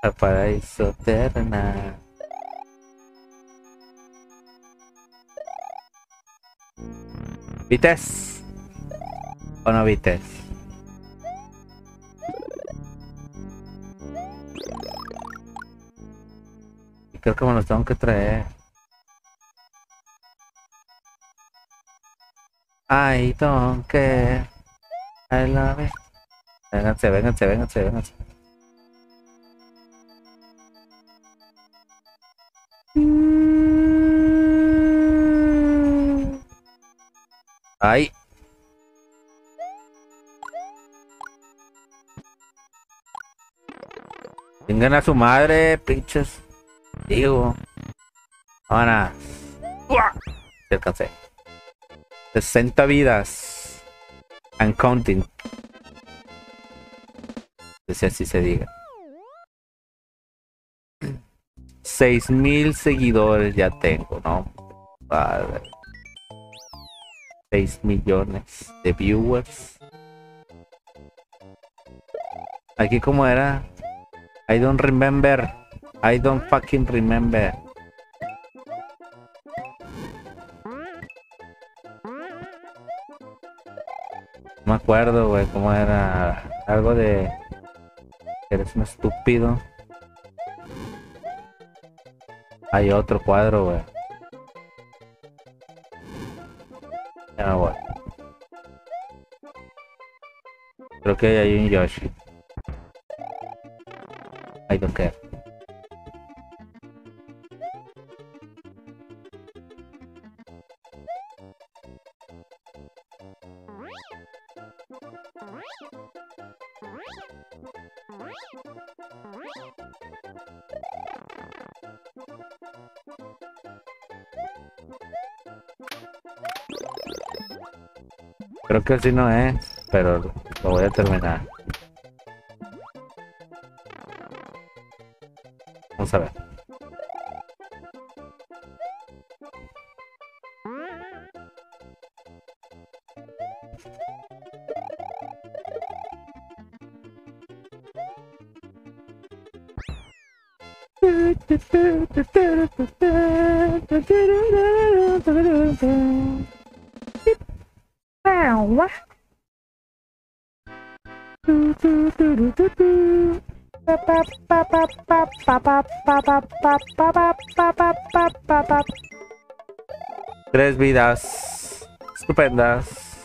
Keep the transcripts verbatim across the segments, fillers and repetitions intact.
Al paraíso terrenal. ¿Vites? ¿O no vites? Y creo que me los tengo que traer. I don't care. I love it. Vénganse, vénganse, vénganse, vénganse. Ay. Vengan a su madre, pinches. Digo. Ahora. Se alcancé. sesenta vidas. And counting. Si así se diga. seis mil seguidores ya tengo, ¿no? Padre. seis millones de viewers. Aquí como era. I don't remember. I don't fucking remember. No me acuerdo, güey, cómo era. Algo de... Eres un estúpido. Hay otro cuadro, güey. Ya no voy. Creo que hay un Yoshi. I don't care. Creo que así no es, pero lo voy a terminar. Vamos a ver. Tres vidas estupendas.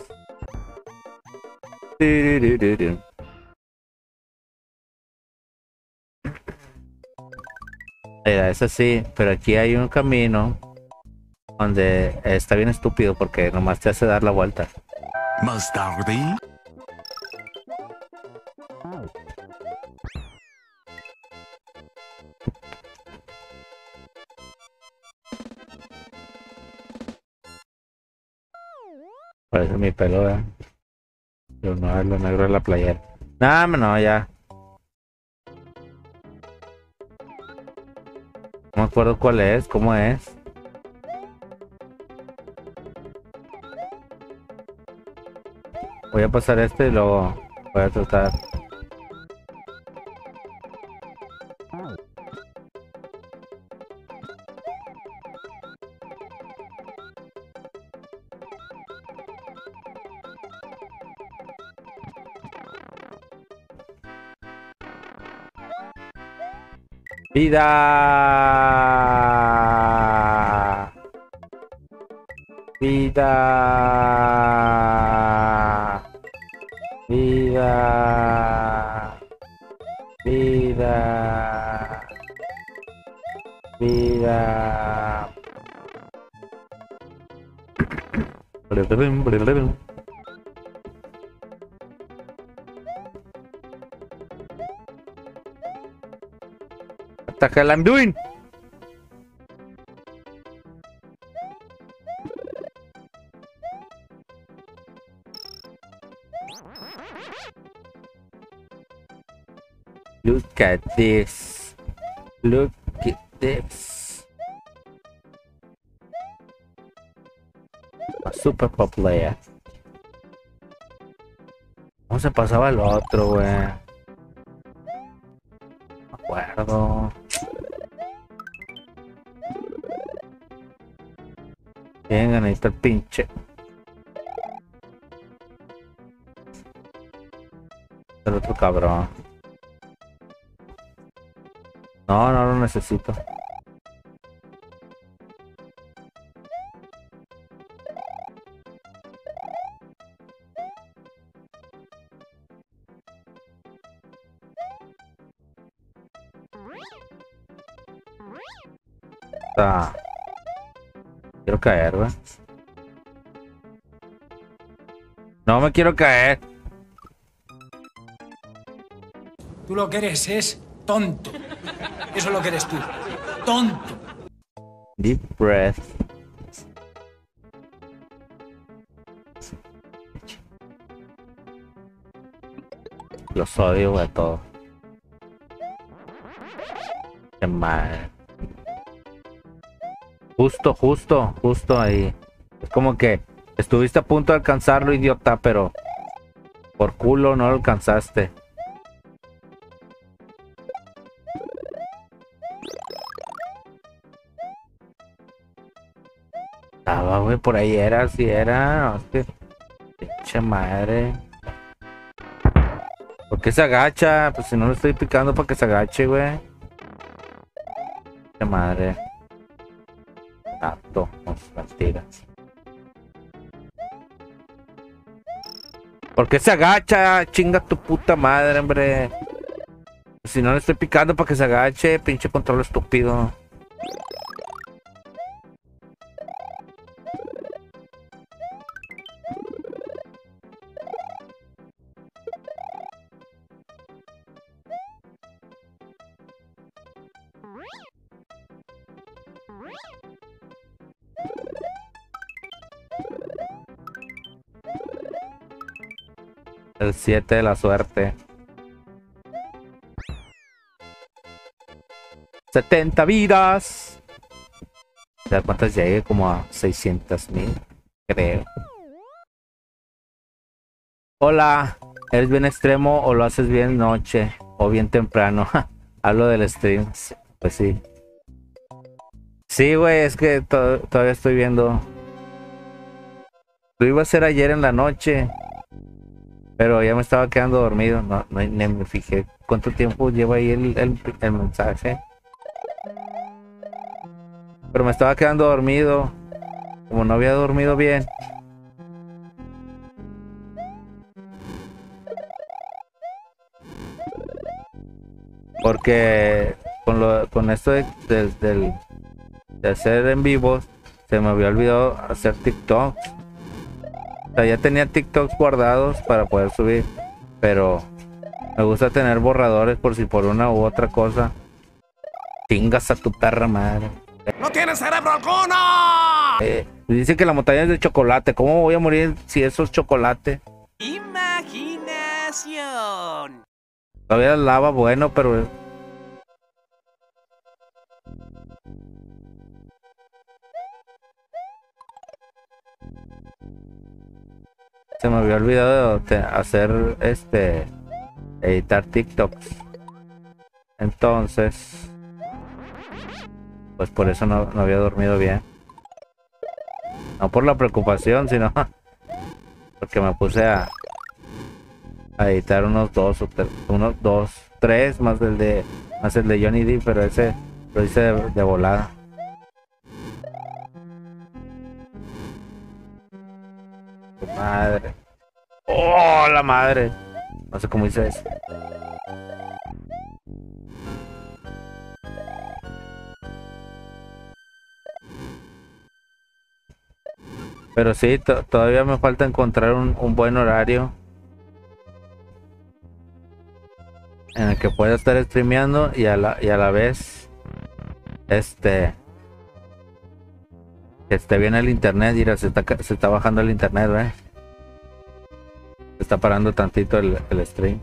Mira, eso sí, pero aquí hay un camino donde está bien estúpido porque nomás te hace dar la vuelta. Más tarde. Parece mi pelo, ¿eh? Pero no es lo negro de la playera. No, no, ya. No me acuerdo cuál es, cómo es. Voy a pasar este y luego voy a tratar. Vida. Vida. Vida. Vida. Vida. What the hell I'm doing? Look at this. Look at this. A super pop player. ¿Cómo se pasaba el otro, güey? Bueno. acuerdo. Venga, necesito el pinche. El otro cabrón. No, no lo necesito. Ah, quiero caer, güey. No me quiero caer. Tú lo que eres es tonto. Eso es lo que eres tú. Tonto. Deep breath. Los odio, güey, a todos. Qué mal. Justo, justo, justo ahí. Es como que estuviste a punto de alcanzarlo, idiota, pero por culo no lo alcanzaste. Estaba, güey, por ahí era, si era. No, es que... Pinche madre. ¿Por qué se agacha? Pues si no lo estoy picando para que se agache, güey. Pinche madre. Apto, mentira. ¿Por qué se agacha? Chinga tu puta madre, hombre. Si no le estoy picando para que se agache, pinche control estúpido. El siete de la suerte. setenta vidas. ¿Ya cuántas llegué? Como a seiscientos mil, creo. Hola, ¿eres bien extremo o lo haces bien noche o bien temprano? Hablo del stream. Pues sí. Sí, güey, es que to todavía estoy viendo. Lo iba a hacer ayer en la noche, pero ya me estaba quedando dormido. No, no ni me fijé cuánto tiempo lleva ahí el, el, el mensaje. Pero me estaba quedando dormido. Como no había dormido bien. Porque con, lo, con esto de, de, de, de hacer en vivo, se me había olvidado hacer TikTok. O sea, ya tenía TikToks guardados para poder subir, pero me gusta tener borradores por si por una u otra cosa. Chingas a tu perra madre. ¡No tienes cerebro alguno! Eh, dice que la montaña es de chocolate. ¿Cómo voy a morir si eso es chocolate? Imaginación. Todavía es lava, bueno, pero... Se me había olvidado de hacer este... editar TikToks. Entonces... pues por eso no, no había dormido bien. No por la preocupación, sino... porque me puse a... a editar unos dos o tres, unos dos, tres más del de más el de Johnny D, pero ese lo hice de, de volada. Madre. Oh, la madre. No sé cómo hice eso. Pero sí, todavía me falta encontrar un, un buen horario en el que pueda estar streameando y a la, y a la vez este que esté bien el internet. Mira, se está, se está bajando el internet, ¿eh? Se está parando tantito el, el stream.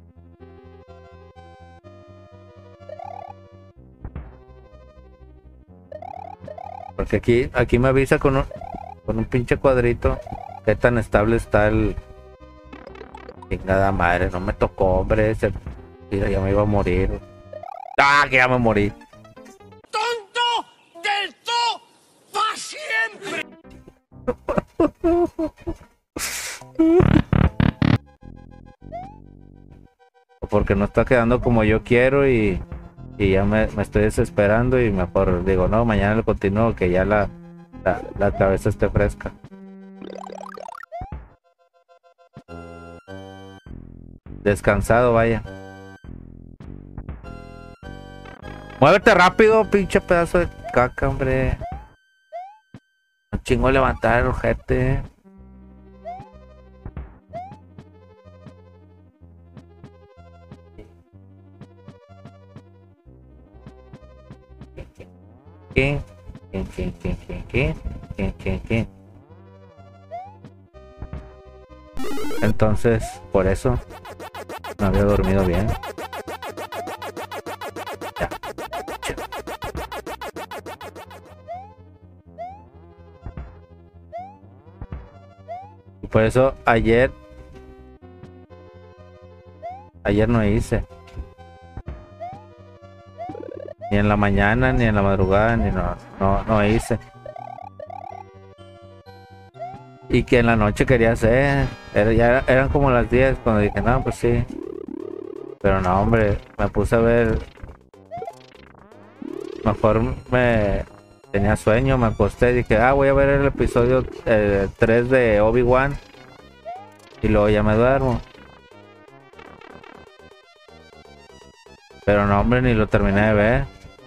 Porque aquí, aquí me avisa con un, con un pinche cuadrito qué tan estable está el... Chingada madre, no me tocó, hombre. Se... Mira, ya me iba a morir. Ah, que ya me morí. ¡Tonto del todo para siempre! Porque no está quedando como yo quiero y, y ya me, me estoy desesperando y mejor digo, no, mañana lo continúo, que ya la, la, la cabeza esté fresca. Descansado, vaya. Muévete rápido, pinche pedazo de caca, hombre. Un chingo levantar el ojete. ¿Qué? ¿Qué? ¿Qué? ¿Qué? ¿Qué? ¿Qué? ¿Qué? ¿Qué? ¿Qué? Entonces, por eso no había dormido bien. Ya. Y por eso ayer ayer no hice. Ni en la mañana, ni en la madrugada, ni no, no, no hice. Y que en la noche quería hacer. Era, ya era- eran como las diez cuando dije, no, pues sí. Pero no, hombre, me puse a ver. Mejor me tenía sueño, me acosté y dije, ah, voy a ver el episodio eh, tres de Obi-Wan. Y luego ya me duermo. Pero no, hombre, ni lo terminé de ver.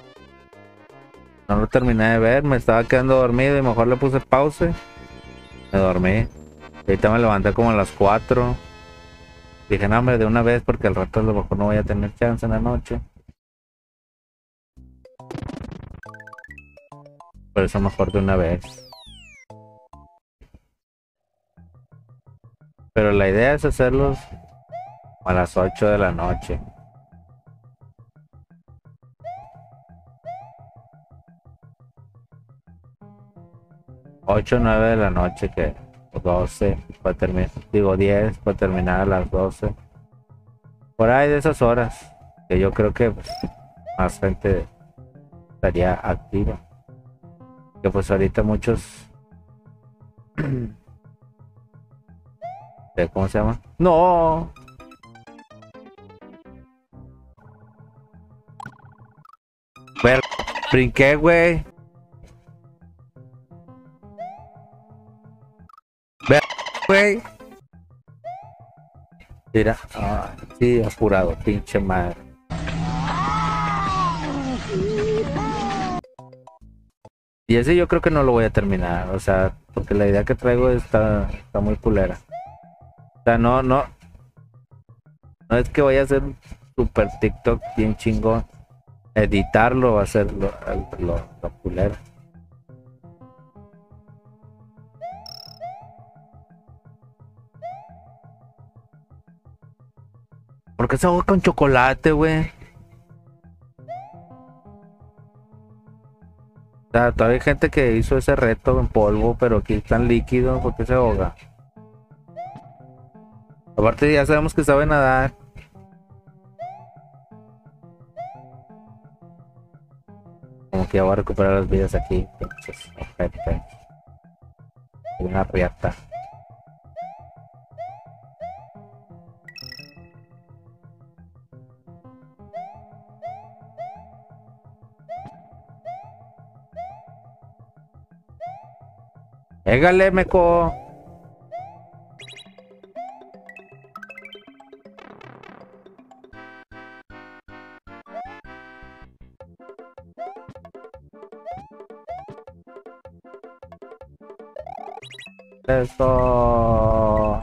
No lo terminé de ver, me estaba quedando dormido y mejor le puse pause. Me dormí. Y ahorita me levanté como a las cuatro. Dije, no, hombre, de una vez porque al rato a lo mejor no voy a tener chance en la noche. Por eso mejor de una vez. Pero la idea es hacerlos a las ocho de la noche. ocho o nueve de la noche, que o doce para terminar, digo diez para terminar a las doce. Por ahí de esas horas, que yo creo que pues, más gente estaría activa. Que pues ahorita muchos ¿cómo se llama? No. Ver, brinqué, güey. Ver, güey. Mira, ah, sí, apurado, pinche madre. Y ese yo creo que no lo voy a terminar, o sea, porque la idea que traigo está, está muy culera. O sea, no, no. No es que vaya a hacer un super TikTok bien chingón. Editarlo va a ser lo, lo, lo culero. ¿Por qué se ahoga con chocolate, güey? O sea, todavía hay gente que hizo ese reto en polvo, pero aquí están líquidos, ¿por qué se ahoga? Aparte ya sabemos que sabe nadar. Como que ya voy a recuperar las vidas aquí. Pinches ojetes. Y una riata. Égale, meco. Eso.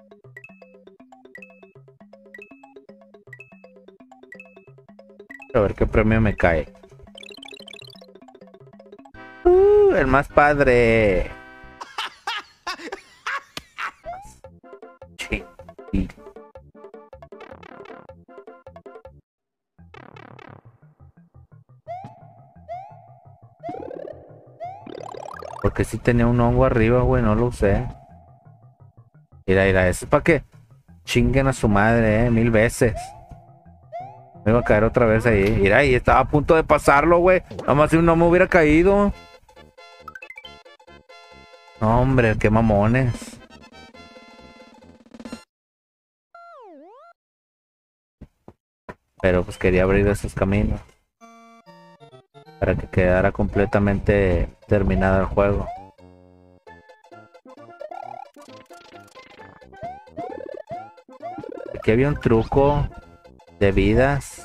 A ver qué premio me cae. Uh, el más padre. Sí. Sí. Porque si tenía un hongo arriba, güey, no lo usé. Mira, mira, eso es para que chinguen a su madre, eh, mil veces. Me iba a caer otra vez ahí. Mira, ahí estaba a punto de pasarlo, güey. Nada más si no me hubiera caído. No, hombre, qué mamones. Pero pues quería abrir esos caminos para que quedara completamente terminado el juego. Aquí había un truco de vidas,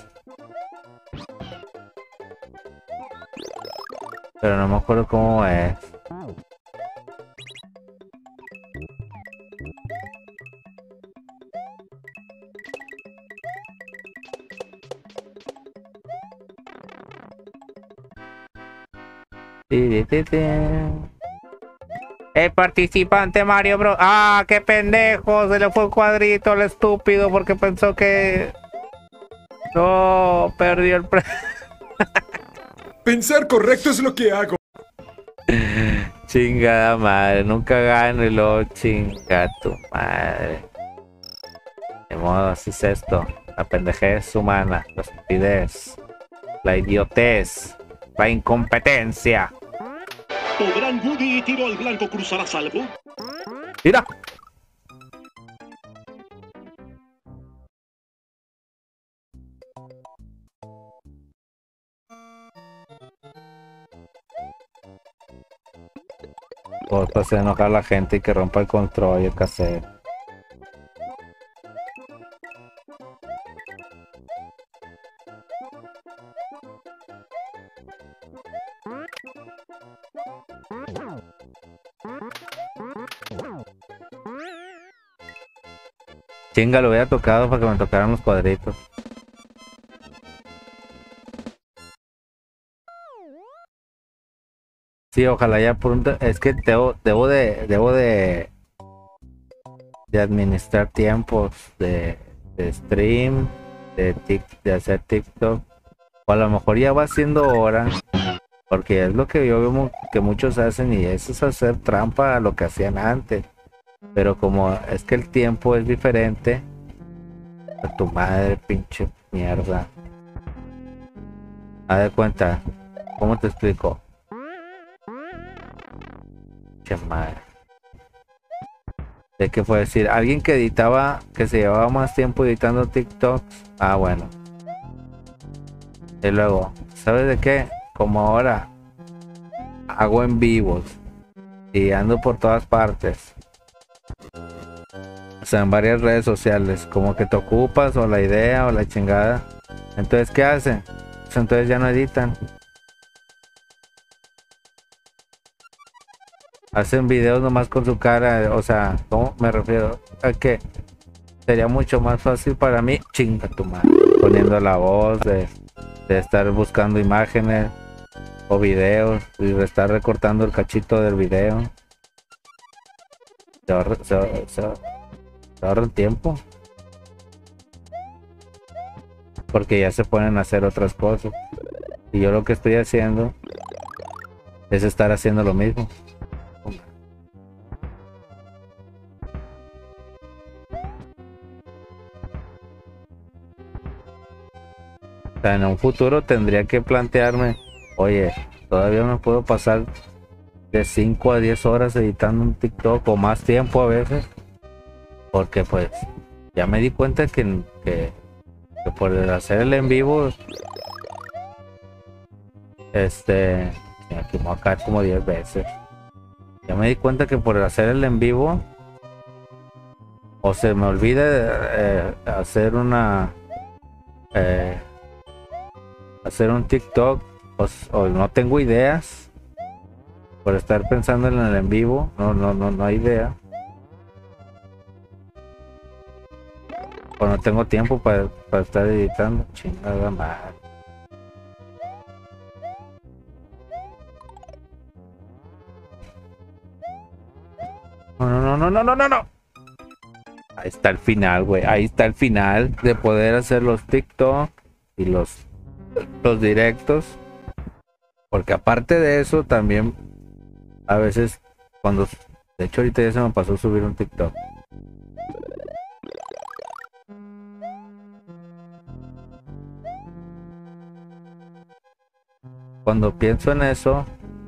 pero no me acuerdo cómo es. El participante Mario Bros. ¡Ah, qué pendejo! Se le fue el cuadrito al estúpido porque pensó que... No, perdió el pre... Pensar correcto es lo que hago. Chingada madre, nunca gano y luego chinga tu madre. De modo, así es esto. La pendejez humana, la estupidez, la idiotez, la incompetencia. ¿Podrán Woody y tiro al blanco cruzar a salvo? ¡Mira! Por hacer enojar a la gente y que rompa el control y el cassette. Chinga, lo hubiera tocado para que me tocaran los cuadritos. Sí, ojalá ya pronto. Es que debo, debo de, debo de, de administrar tiempos de, de stream, de, tic, de hacer TikTok. O a lo mejor ya va siendo hora, porque es lo que yo veo que muchos hacen y eso es hacer trampa a lo que hacían antes. Pero como es que el tiempo es diferente, a tu madre, pinche mierda. Haz de cuenta, ¿cómo te explico? Pinche madre. ¿De qué fue decir? Alguien que editaba, que se llevaba más tiempo editando TikToks. Ah, bueno. Y luego, ¿sabes de qué? Como ahora hago en vivos y ando por todas partes. O sea, en varias redes sociales, como que te ocupas o la idea o la chingada. Entonces, ¿qué hacen? Pues entonces ya no editan. Hacen videos nomás con su cara. O sea, ¿cómo me refiero? A que sería mucho más fácil para mí, chinga tu madre, poniendo la voz de, de estar buscando imágenes o videos y de estar recortando el cachito del video. Se ahorra, se, se, se ahorra el tiempo. Porque ya se ponen a hacer otras cosas. Y yo lo que estoy haciendo es estar haciendo lo mismo. O sea, en un futuro tendría que plantearme, oye, todavía me puedo pasar de cinco a diez horas editando un TikTok o más tiempo a veces, porque pues ya me di cuenta que, que, que por hacer el en vivo, este, aquí me voy a caer como diez veces. Ya me di cuenta que por hacer el en vivo o se me olvida eh, hacer una eh, hacer un TikTok o, o no tengo ideas por estar pensando en el en vivo. No, no, no, no hay idea. O no tengo tiempo para, para estar editando. Chingada madre. No, no, no, no, no, no, no. Ahí está el final, güey. Ahí está el final de poder hacer los TikTok y los, los directos. Porque aparte de eso, también a veces cuando... De hecho, ahorita ya se me pasó subir un TikTok. cuando pienso en eso,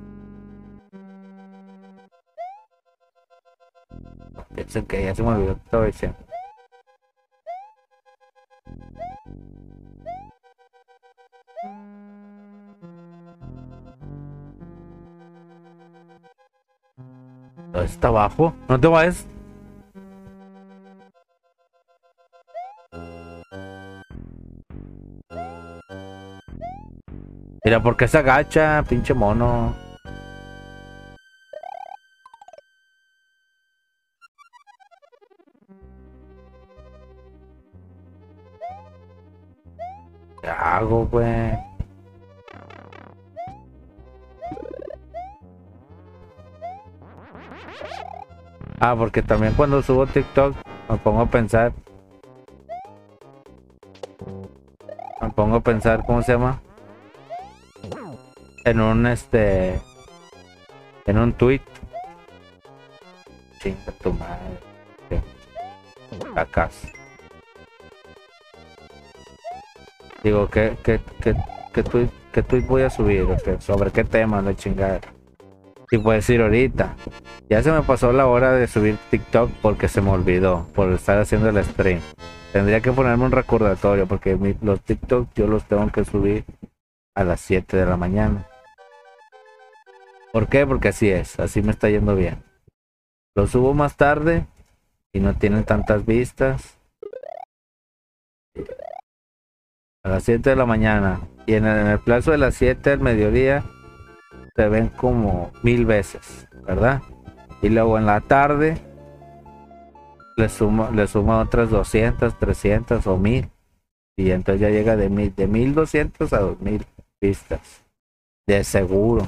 pienso que ya se me olvidó todo diciendo. Está abajo, no te vayas. Mira, ¿por qué se agacha, pinche mono? ¿Qué hago, güey? Ah, porque también cuando subo TikTok me pongo a pensar. Me pongo a pensar, ¿cómo se llama? En un este. En un tweet. Chinga tu madre. Acá. Digo, ¿qué, qué, qué, qué, tweet, qué tweet voy a subir? ¿Okay? ¿Sobre qué tema? No chingar. Y puedes decir ahorita. Ya se me pasó la hora de subir TikTok porque se me olvidó. Por estar haciendo el stream. Tendría que ponerme un recordatorio porque mi, los TikTok yo los tengo que subir a las siete de la mañana. ¿Por qué? Porque así es. Así me está yendo bien. Los subo más tarde y no tienen tantas vistas. A las siete de la mañana. Y en el, en el plazo de las siete del mediodía se ven como mil veces, ¿verdad? Y luego en la tarde le suma, le suma otras doscientas, trescientas o mil. Y entonces ya llega de mil, de mil doscientos a dos mil vistas. De seguro.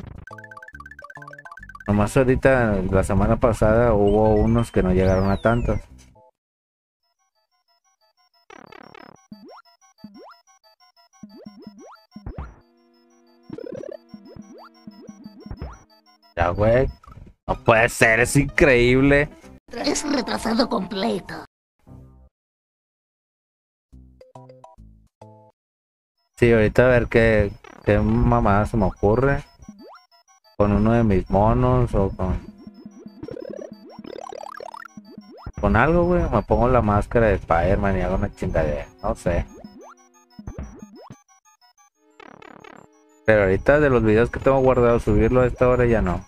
Nomás ahorita, la semana pasada, hubo unos que no llegaron a tantos. Ya, güey. No puede ser, es increíble. Es retrasado completo. Sí, ahorita a ver qué, qué mamada se me ocurre. Con uno de mis monos o con... Con algo, güey. Me pongo la máscara de Spider-Man y hago una chingadera. No sé. Pero ahorita de los videos que tengo guardados, subirlo a esta hora ya no.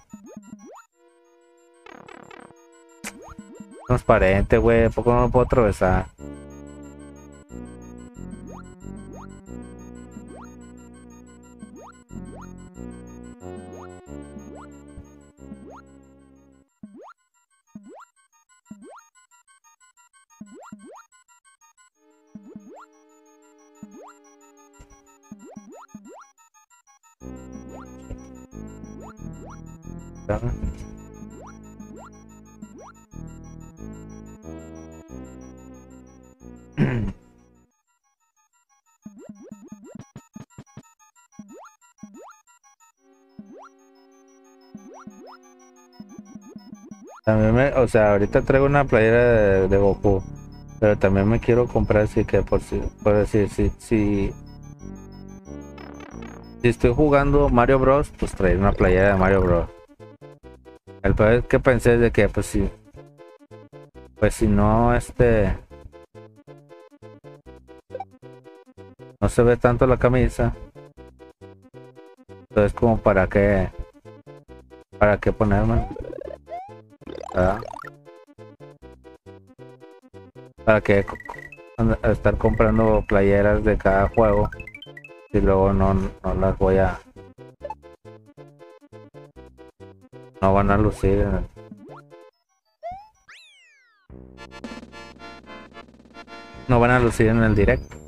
Transparente, güey. ¿A poco no lo puedo atravesar? También me, o sea, ahorita traigo una playera de, de Goku, pero también me quiero comprar, así que por si, por decir, si, si, si estoy jugando Mario Bros, pues traer una playera de Mario Bros. El peor que pensé es de que, pues si, pues si no, este, no se ve tanto la camisa, entonces como para qué, para qué ponerme. ¿Verdad? Para que estar comprando playeras de cada juego y luego no, no las voy a, no van a lucir en el, no van a lucir en el directo.